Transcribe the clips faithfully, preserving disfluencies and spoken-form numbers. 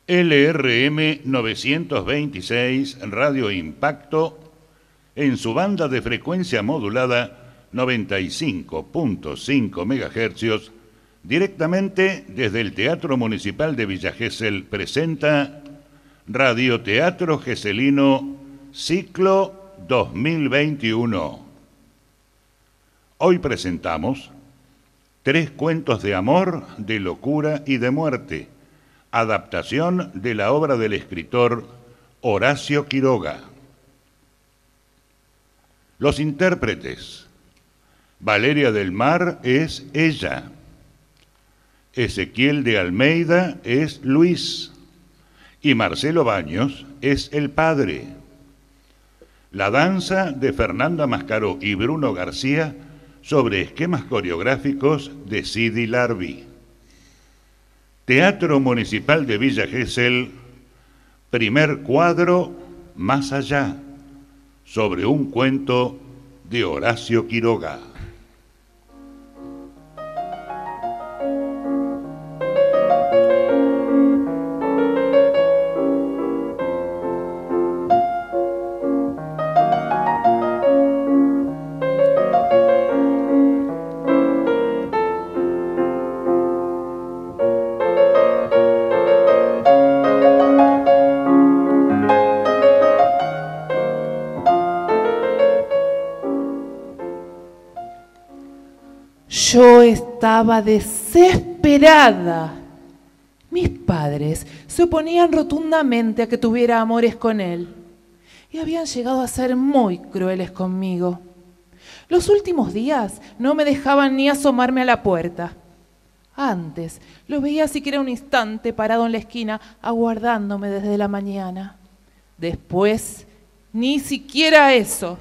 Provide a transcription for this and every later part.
L R M novecientos veintiséis Radio Impacto en su banda de frecuencia modulada noventa y cinco punto cinco megahercios, directamente desde el Teatro Municipal de Villa Gesell, presenta Radioteatro Geselino Ciclo dos mil veintiuno. Hoy presentamos Tres cuentos de amor, de locura y de muerte, adaptación de la obra del escritor Horacio Quiroga. Los intérpretes: Valeria del Mar es ella, Ezequiel de Almeida es Luis y Marcelo Baños es el padre. La danza de Fernanda Mascaró y Bruno García sobre esquemas coreográficos de Sidi Larbi. Teatro Municipal de Villa Gesell, primer cuadro, Más allá, sobre un cuento de Horacio Quiroga. Yo estaba desesperada. Mis padres se oponían rotundamente a que tuviera amores con él y habían llegado a ser muy crueles conmigo. Los últimos días no me dejaban ni asomarme a la puerta. Antes lo veía siquiera un instante parado en la esquina, aguardándome desde la mañana. Después, ni siquiera eso.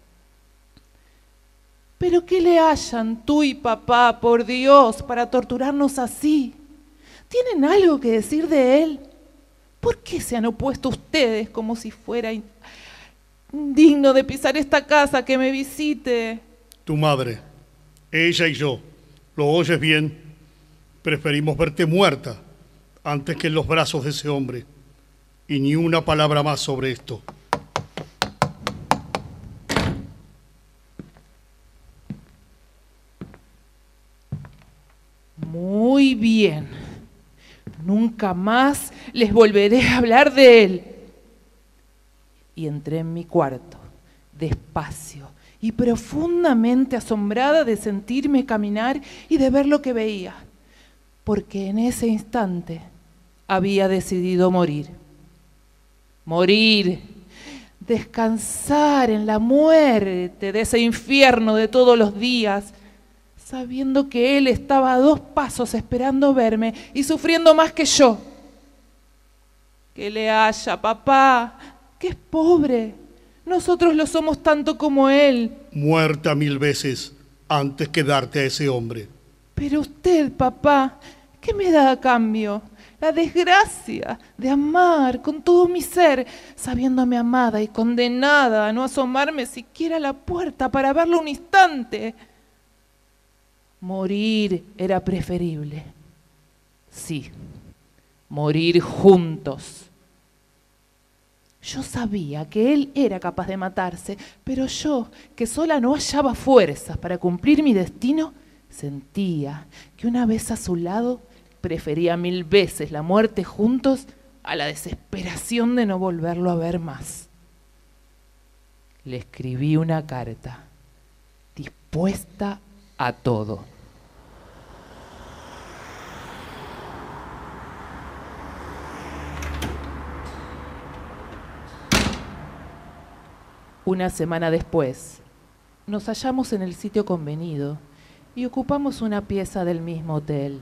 ¿Pero qué le hallan tú y papá, por Dios, para torturarnos así? ¿Tienen algo que decir de él? ¿Por qué se han opuesto ustedes como si fuera indigno de pisar esta casa que me visite? Tu madre, ella y yo, ¿lo oyes bien? Preferimos verte muerta antes que en los brazos de ese hombre. Y ni una palabra más sobre esto. Muy bien. Nunca más les volveré a hablar de él. Y entré en mi cuarto, despacio y profundamente asombrada de sentirme caminar y de ver lo que veía, porque en ese instante había decidido morir. Morir, descansar en la muerte de ese infierno de todos los días, sabiendo que él estaba a dos pasos esperando verme y sufriendo más que yo. Que le haya, papá, que es pobre. Nosotros lo somos tanto como él. Muerta mil veces antes que darte a ese hombre. Pero usted, papá, ¿qué me da a cambio? La desgracia de amar con todo mi ser, sabiéndome amada y condenada a no asomarme siquiera a la puerta para verlo un instante. Morir era preferible. Sí, morir juntos. Yo sabía que él era capaz de matarse, pero yo, que sola no hallaba fuerzas para cumplir mi destino, sentía que una vez a su lado prefería mil veces la muerte juntos a la desesperación de no volverlo a ver más. Le escribí una carta, dispuesta a todo. Una semana después, nos hallamos en el sitio convenido y ocupamos una pieza del mismo hotel.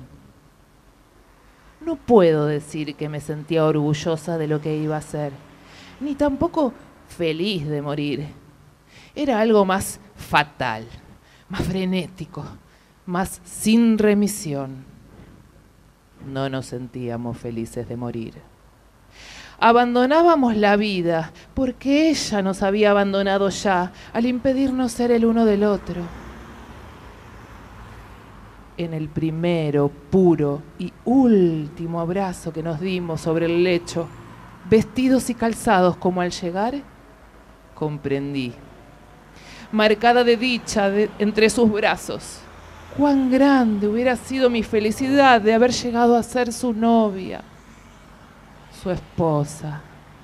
No puedo decir que me sentía orgullosa de lo que iba a hacer, ni tampoco feliz de morir. Era algo más fatal, más frenético, más sin remisión. No nos sentíamos felices de morir. Abandonábamos la vida porque ella nos había abandonado ya al impedirnos ser el uno del otro. en el primero, puro y último abrazo que nos dimos sobre el lecho, vestidos y calzados como al llegar, comprendí, marcada de dicha de, entre sus brazos, cuán grande hubiera sido mi felicidad de haber llegado a ser su novia, su esposa.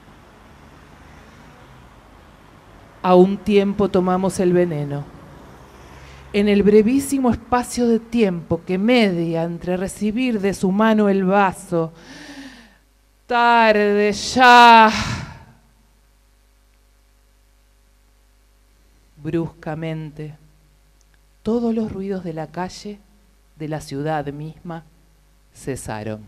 A un tiempo tomamos el veneno. En el brevísimo espacio de tiempo que media entre recibir de su mano el vaso, tarde ya. Bruscamente, todos los ruidos de la calle, de la ciudad misma, cesaron.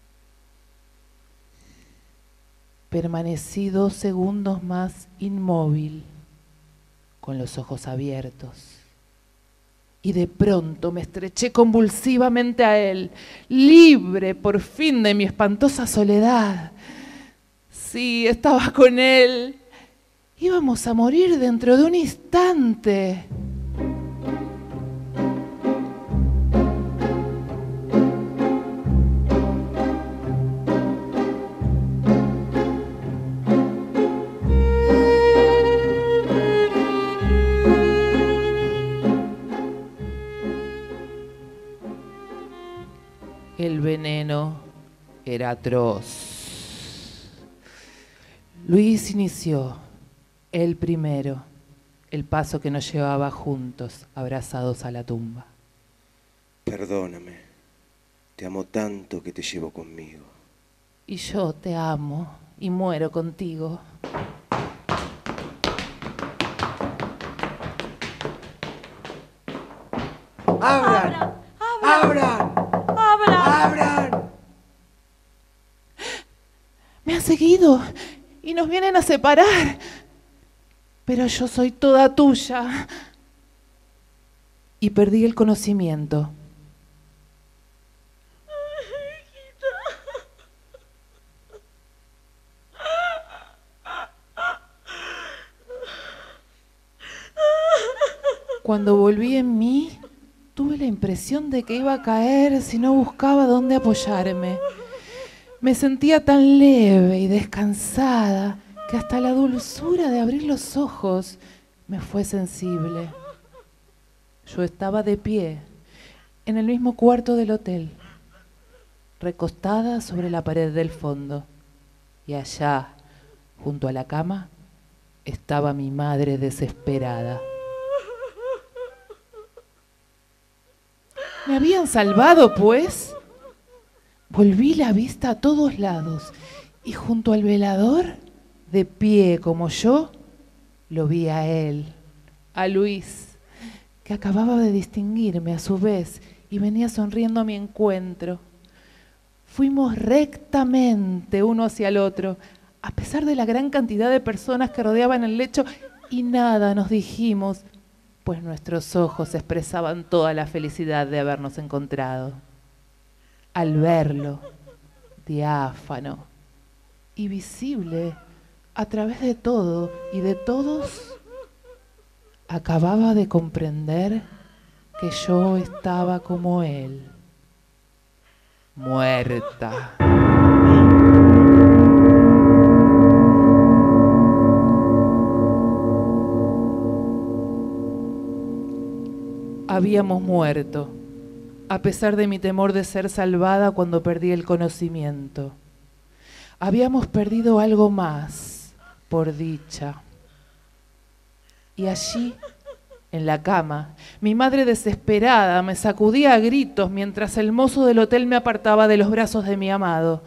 Permanecí dos segundos más inmóvil, con los ojos abiertos. Y de pronto me estreché convulsivamente a él, libre por fin de mi espantosa soledad. Sí, estaba con él. Íbamos a morir dentro de un instante. El veneno era atroz. Luis inició, él primero, el paso que nos llevaba juntos, abrazados a la tumba. Perdóname, te amo tanto que te llevo conmigo. Y yo te amo y muero contigo. ¡Abran! ¡Abran! ¡Abran! Me han seguido y nos vienen a separar. Pero yo soy toda tuya. Y perdí el conocimiento. Cuando volví en mí, tuve la impresión de que iba a caer si no buscaba dónde apoyarme. Me sentía tan leve y descansada que hasta la dulzura de abrir los ojos me fue sensible. Yo estaba de pie, en el mismo cuarto del hotel, recostada sobre la pared del fondo, y allá, junto a la cama, estaba mi madre desesperada. ¿Me habían salvado, pues? Volví la vista a todos lados y junto al velador, de pie como yo, lo vi a él, a Luis, que acababa de distinguirme a su vez y venía sonriendo a mi encuentro. Fuimos rectamente uno hacia el otro, a pesar de la gran cantidad de personas que rodeaban el lecho, y nada nos dijimos, pues nuestros ojos expresaban toda la felicidad de habernos encontrado. Al verlo, diáfano y visible a través de todo y de todos, acababa de comprender que yo estaba como él, muerta. Habíamos muerto, a pesar de mi temor de ser salvada cuando perdí el conocimiento. Habíamos perdido algo más, por dicha. Y allí, en la cama, mi madre desesperada me sacudía a gritos mientras el mozo del hotel me apartaba de los brazos de mi amado.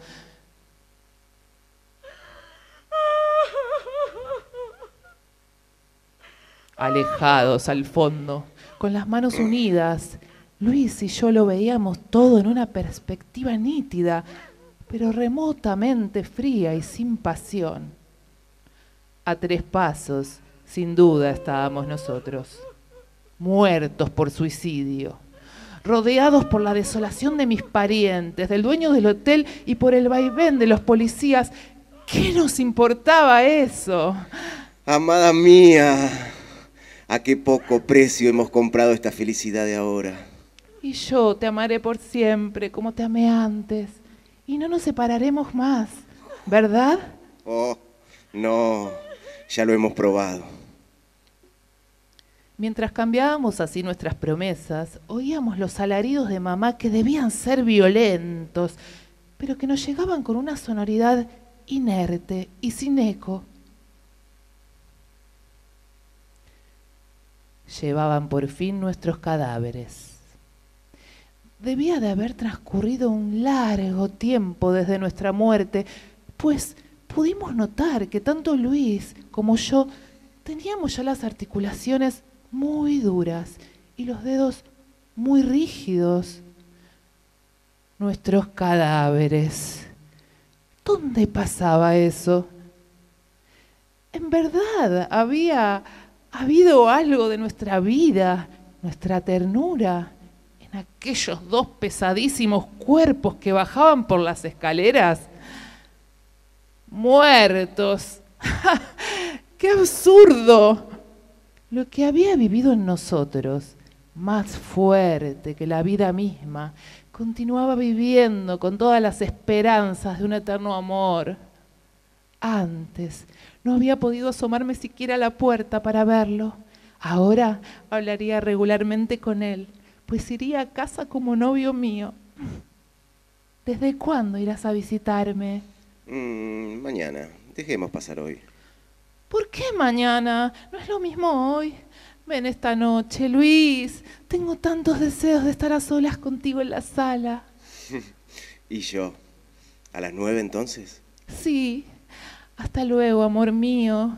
Alejados al fondo, con las manos unidas, Luis y yo lo veíamos todo en una perspectiva nítida, pero remotamente fría y sin pasión. A tres pasos, sin duda, estábamos nosotros, muertos por suicidio, rodeados por la desolación de mis parientes, del dueño del hotel y por el vaivén de los policías. ¿Qué nos importaba eso? Amada mía, a qué poco precio hemos comprado esta felicidad de ahora. Y yo te amaré por siempre, como te amé antes. Y no nos separaremos más, ¿verdad? Oh, no, ya lo hemos probado. Mientras cambiábamos así nuestras promesas, oíamos los alaridos de mamá que debían ser violentos, pero que nos llegaban con una sonoridad inerte y sin eco. Llevaban por fin nuestros cadáveres. Debía de haber transcurrido un largo tiempo desde nuestra muerte, pues pudimos notar que tanto Luis como yo teníamos ya las articulaciones muy duras y los dedos muy rígidos. Nuestros cadáveres. ¿Dónde pasaba eso? En verdad, había habido algo de nuestra vida, nuestra ternura, en aquellos dos pesadísimos cuerpos que bajaban por las escaleras. Muertos. ¡Qué absurdo! Lo que había vivido en nosotros, más fuerte que la vida misma, continuaba viviendo con todas las esperanzas de un eterno amor. Antes no había podido asomarme siquiera a la puerta para verlo. Ahora hablaría regularmente con él, pues iría a casa como novio mío. ¿Desde cuándo irás a visitarme? Mm, mañana. Dejemos pasar hoy. ¿Por qué mañana? ¿No es lo mismo hoy? Ven esta noche, Luis. Tengo tantos deseos de estar a solas contigo en la sala. ¿Y yo? ¿A las nueve entonces? Sí. Hasta luego, amor mío.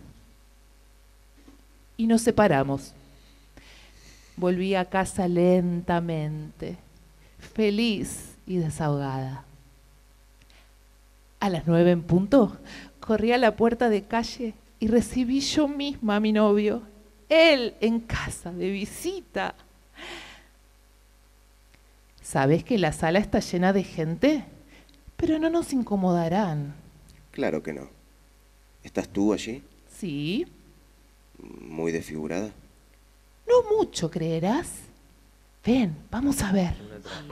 Y nos separamos. Volví a casa lentamente, feliz y desahogada. A las nueve en punto, corrí a la puerta de calle y recibí yo misma a mi novio. Él en casa, de visita. ¿Sabes que la sala está llena de gente? Pero no nos incomodarán. Claro que no. ¿Estás tú allí? Sí. ¿Muy desfigurada? No mucho, ¿creerás? Ven, vamos a ver.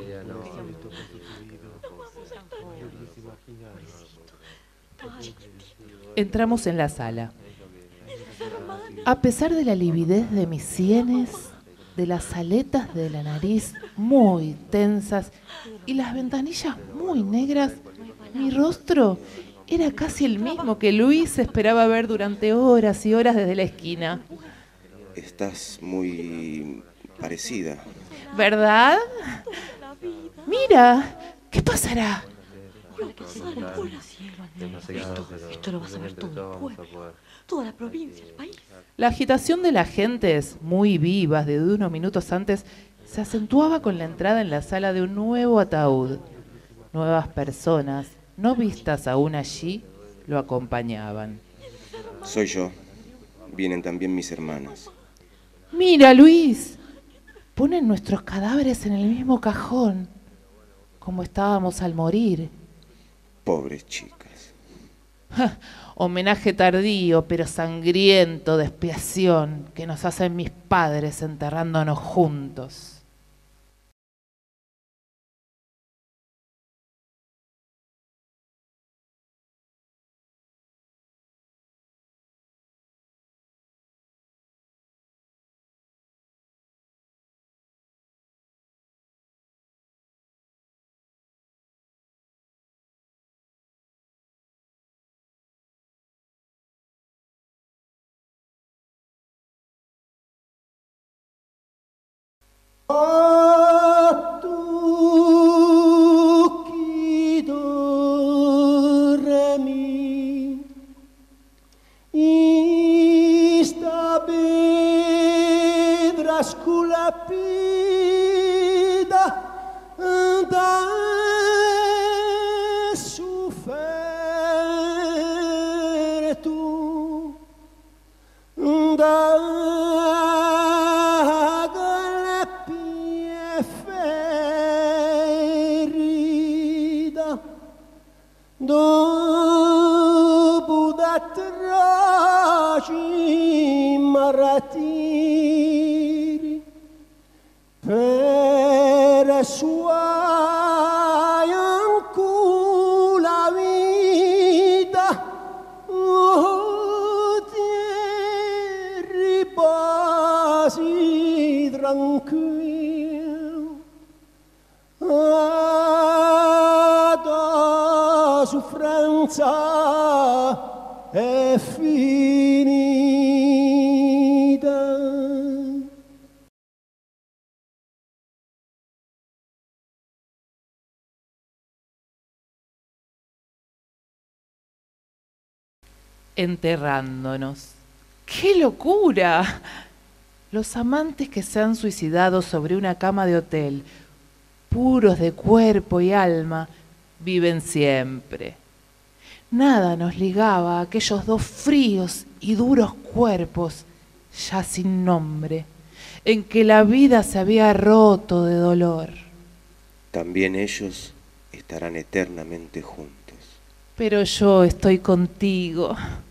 Entramos en la sala. A pesar de la lividez de mis sienes, de las aletas de la nariz muy tensas y las ventanillas muy negras, mi rostro era casi el mismo que Luis esperaba ver durante horas y horas desde la esquina. Estás muy parecida. ¿Verdad? Mira, ¿qué pasará? Esto lo vas a ver todo el pueblo, toda la provincia, el país. La agitación de las gentes, muy vivas de unos minutos antes, se acentuaba con la entrada en la sala de un nuevo ataúd. Nuevas personas, no vistas aún allí, lo acompañaban. Soy yo. Vienen también mis hermanas. Mira, Luis, ponen nuestros cadáveres en el mismo cajón, como estábamos al morir. Pobres chicas. Homenaje tardío, pero sangriento de expiación que nos hacen mis padres enterrándonos juntos. Maratiri, per cosa è finita. Enterrándonos. ¡Qué locura! Los amantes que se han suicidado sobre una cama de hotel, puros de cuerpo y alma, viven siempre. Nada nos ligaba a aquellos dos fríos y duros cuerpos, ya sin nombre, en que la vida se había roto de dolor. También ellos estarán eternamente juntos. Pero yo estoy contigo.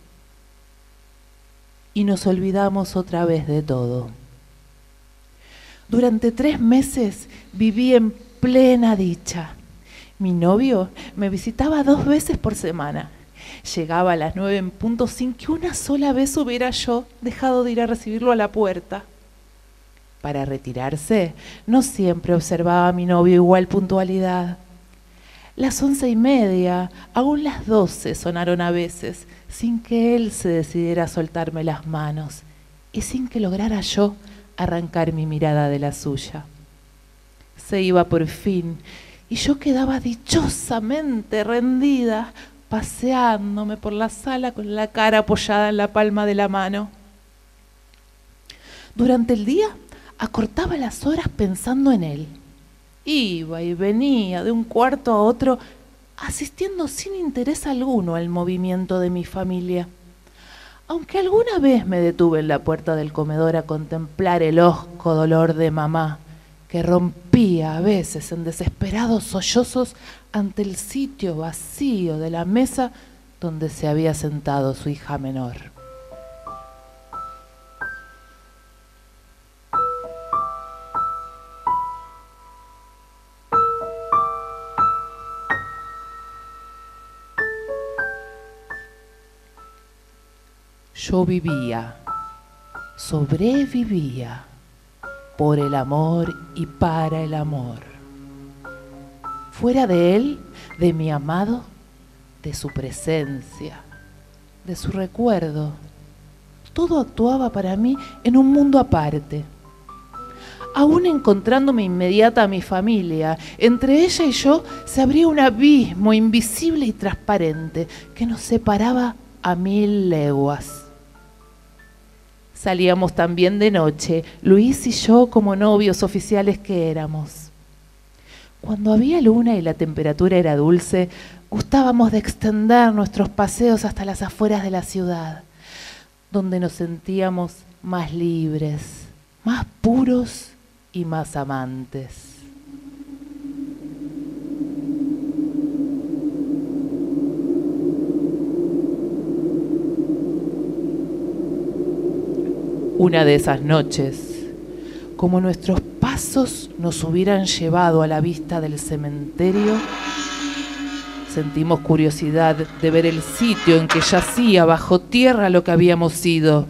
Y nos olvidamos otra vez de todo. Durante tres meses viví en plena dicha. Mi novio me visitaba dos veces por semana. Llegaba a las nueve en punto sin que una sola vez hubiera yo dejado de ir a recibirlo a la puerta. Para retirarse, no siempre observaba a mi novio igual puntualidad. Las once y media, aún las doce sonaron a veces, sin que él se decidiera a soltarme las manos y sin que lograra yo arrancar mi mirada de la suya. Se iba por fin y yo quedaba dichosamente rendida, paseándome por la sala con la cara apoyada en la palma de la mano. Durante el día acortaba las horas pensando en él. Iba y venía de un cuarto a otro, asistiendo sin interés alguno al movimiento de mi familia. Aunque alguna vez me detuve en la puerta del comedor a contemplar el hosco dolor de mamá, que rompía a veces en desesperados sollozos ante el sitio vacío de la mesa donde se había sentado su hija menor. Yo vivía, sobrevivía, por el amor y para el amor. Fuera de él, de mi amado, de su presencia, de su recuerdo, todo actuaba para mí en un mundo aparte. Aún encontrándome inmediata a mi familia, entre ella y yo se abría un abismo invisible y transparente que nos separaba a mil leguas. Salíamos también de noche, Luis y yo como novios oficiales que éramos. Cuando había luna y la temperatura era dulce, gustábamos de extender nuestros paseos hasta las afueras de la ciudad, donde nos sentíamos más libres, más puros y más amantes. Una de esas noches, como nuestros pasos nos hubieran llevado a la vista del cementerio, sentimos curiosidad de ver el sitio en que yacía bajo tierra lo que habíamos sido.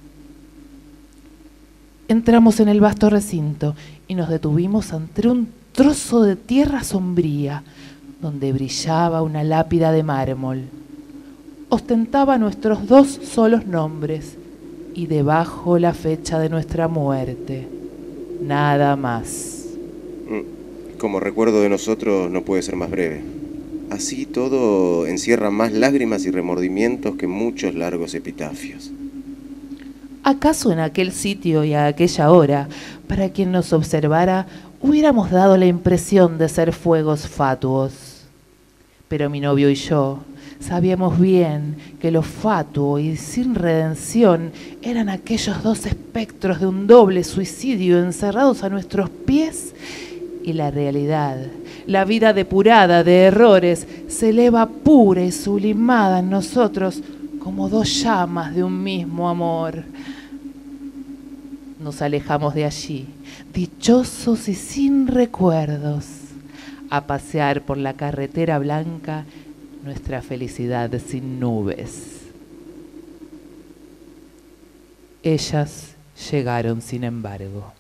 Entramos en el vasto recinto y nos detuvimos ante un trozo de tierra sombría, donde brillaba una lápida de mármol. Ostentaba nuestros dos solos nombres, y debajo la fecha de nuestra muerte. Nada más. Como recuerdo de nosotros no puede ser más breve. Así todo encierra más lágrimas y remordimientos que muchos largos epitafios. ¿Acaso en aquel sitio y a aquella hora, para quien nos observara, hubiéramos dado la impresión de ser fuegos fatuos? Pero mi novio y yo sabíamos bien que lo fatuo y sin redención eran aquellos dos espectros de un doble suicidio encerrados a nuestros pies, y la realidad, la vida depurada de errores, se eleva pura y sublimada en nosotros como dos llamas de un mismo amor. Nos alejamos de allí, dichosos y sin recuerdos, a pasear por la carretera blanca nuestra felicidad sin nubes. Ellas llegaron, sin embargo.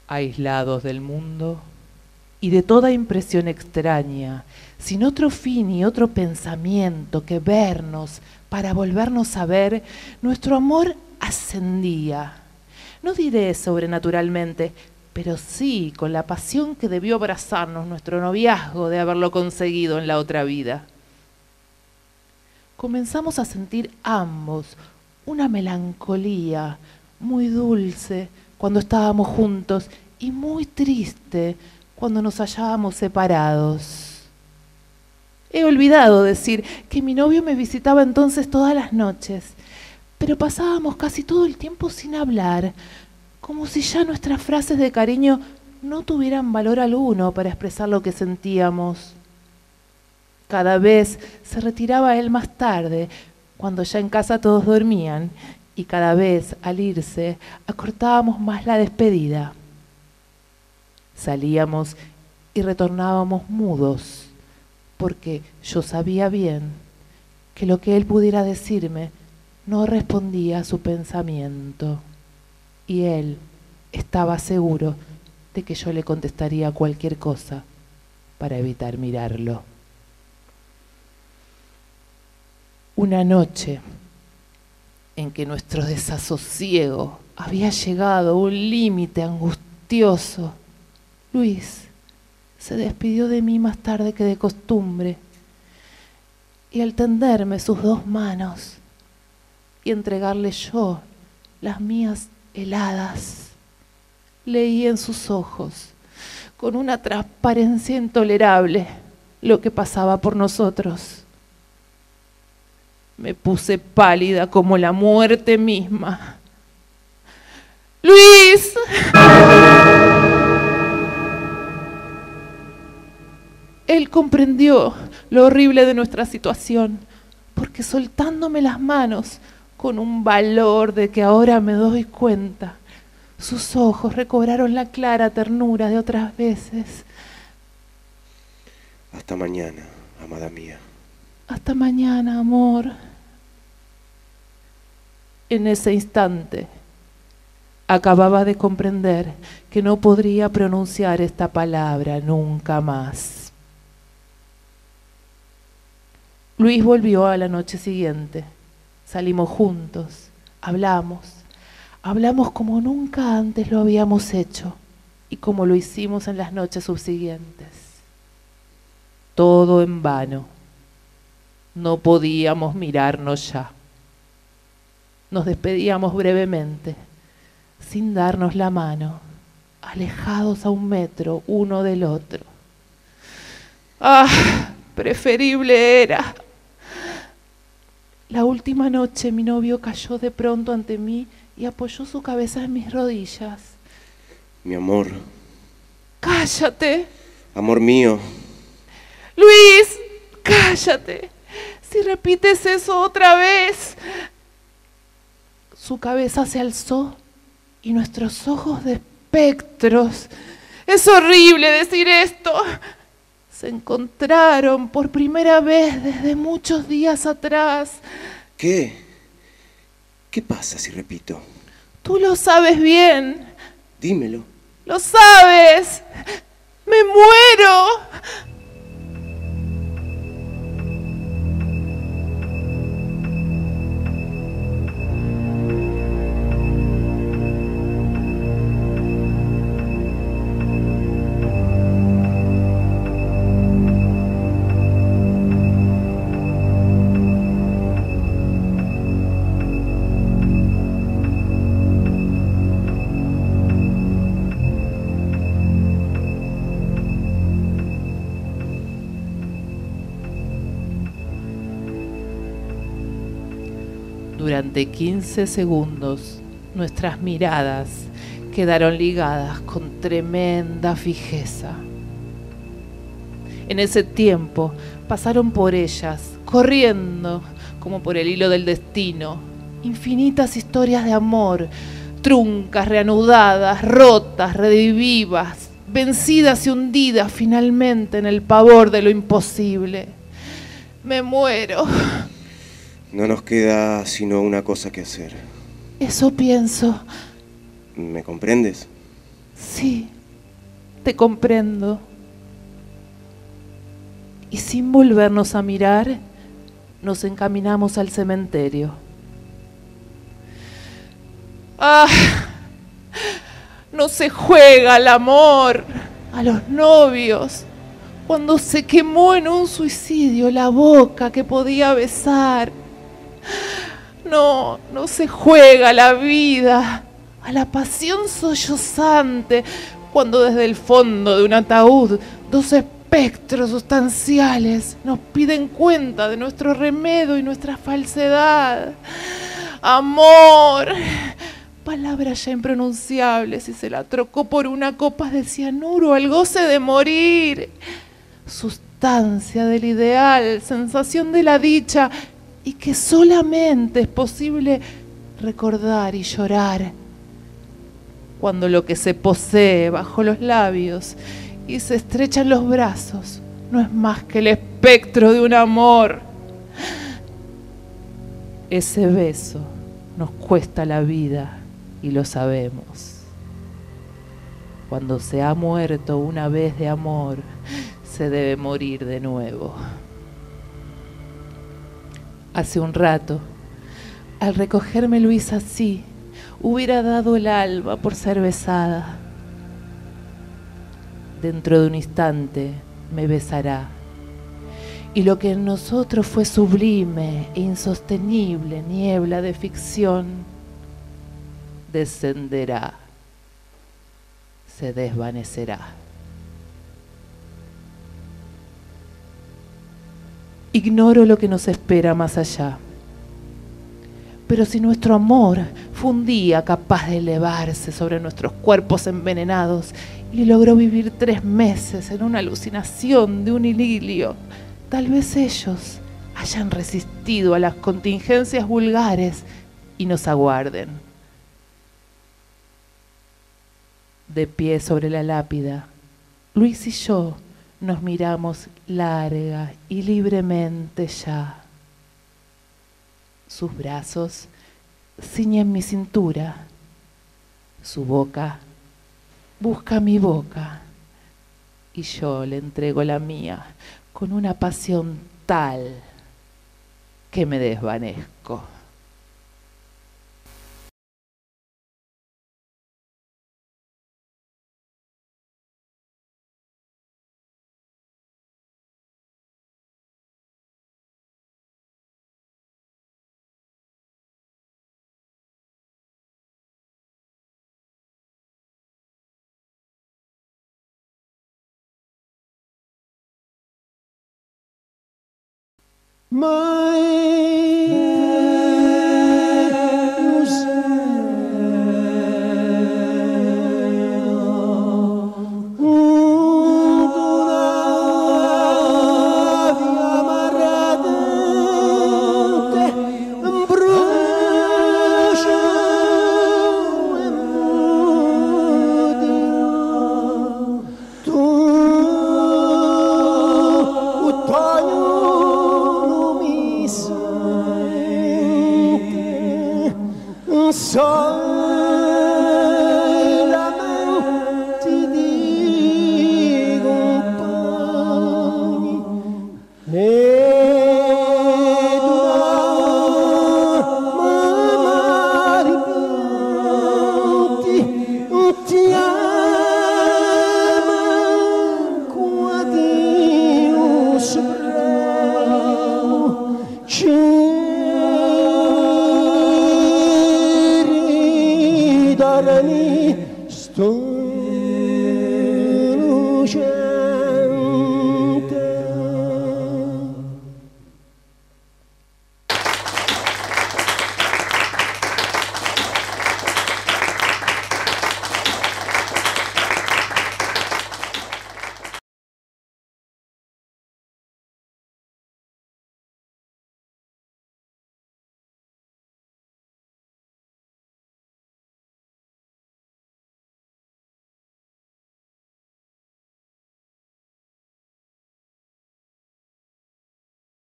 aislados del mundo y de toda impresión extraña, sin otro fin y otro pensamiento que vernos para volvernos a ver, nuestro amor ascendía. No diré sobrenaturalmente, pero sí con la pasión que debió abrazarnos nuestro noviazgo de haberlo conseguido en la otra vida. Comenzamos a sentir ambos una melancolía muy dulce cuando estábamos juntos y muy triste cuando nos hallábamos separados. He olvidado decir que mi novio me visitaba entonces todas las noches, pero pasábamos casi todo el tiempo sin hablar, como si ya nuestras frases de cariño no tuvieran valor alguno para expresar lo que sentíamos. Cada vez se retiraba él más tarde, cuando ya en casa todos dormían, y cada vez al irse acortábamos más la despedida. Salíamos y retornábamos mudos, porque yo sabía bien que lo que él pudiera decirme no respondía a su pensamiento, y él estaba seguro de que yo le contestaría cualquier cosa para evitar mirarlo. Una noche en que nuestro desasosiego había llegado a un límite angustioso, Luis se despidió de mí más tarde que de costumbre, y al tenderme sus dos manos y entregarle yo las mías heladas, leí en sus ojos, con una transparencia intolerable, lo que pasaba por nosotros. Me puse pálida como la muerte misma. ¡Luis! Él comprendió lo horrible de nuestra situación, porque soltándome las manos, con un valor de que ahora me doy cuenta, sus ojos recobraron la clara ternura de otras veces. Hasta mañana, amada mía. Hasta mañana, amor. En ese instante, acababa de comprender que no podría pronunciar esta palabra nunca más. Luis volvió a la noche siguiente. Salimos juntos, hablamos, hablamos como nunca antes lo habíamos hecho y como lo hicimos en las noches subsiguientes. Todo en vano. No podíamos mirarnos ya. Nos despedíamos brevemente, sin darnos la mano, alejados a un metro uno del otro. ¡Ah! Preferible era. La última noche mi novio cayó de pronto ante mí y apoyó su cabeza en mis rodillas. Mi amor. ¡Cállate! Amor mío. Luis, cállate. Si repites eso otra vez. Su cabeza se alzó y nuestros ojos de espectros. Es horrible decir esto. Se encontraron por primera vez desde muchos días atrás. ¿Qué? ¿Qué pasa si repito? Tú lo sabes bien. Dímelo. Lo sabes. Me muero. Durante quince segundos, nuestras miradas quedaron ligadas con tremenda fijeza. En ese tiempo pasaron por ellas, corriendo como por el hilo del destino, infinitas historias de amor, truncas, reanudadas, rotas, redivivas, vencidas y hundidas finalmente en el pavor de lo imposible. Me muero. No nos queda sino una cosa que hacer. Eso pienso. ¿Me comprendes? Sí, te comprendo. Y sin volvernos a mirar, nos encaminamos al cementerio. ¡Ah! No se juega al amor, a los novios, cuando se quemó en un suicidio la boca que podía besar. No, no se juega la vida, a la pasión sollozante, cuando desde el fondo de un ataúd dos espectros sustanciales nos piden cuenta de nuestro remedio y nuestra falsedad. Amor, palabra ya impronunciable si se la trocó por una copa de cianuro al goce de morir. Sustancia del ideal, sensación de la dicha, y que solamente es posible recordar y llorar cuando lo que se posee bajo los labios y se estrechan los brazos no es más que el espectro de un amor. Ese beso nos cuesta la vida y lo sabemos. Cuando se ha muerto una vez de amor, se debe morir de nuevo. Hace un rato, al recogerme Luis así, hubiera dado el alma por ser besada. Dentro de un instante me besará. Y lo que en nosotros fue sublime e insostenible niebla de ficción, descenderá, se desvanecerá. Ignoro lo que nos espera más allá. Pero si nuestro amor fue un día capaz de elevarse sobre nuestros cuerpos envenenados y logró vivir tres meses en una alucinación de un idilio, tal vez ellos hayan resistido a las contingencias vulgares y nos aguarden. De pie sobre la lápida, Luis y yo nos miramos larga y libremente ya. Sus brazos ciñen mi cintura, su boca busca mi boca y yo le entrego la mía con una pasión tal que me desvanezco. My